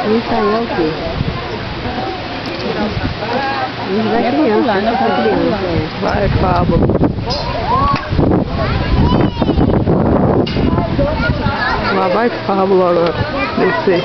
Isso aí é o quê? Isso da criança, né? Da criança, é. Vai, fábula. Lá vai fábula agora. Descer.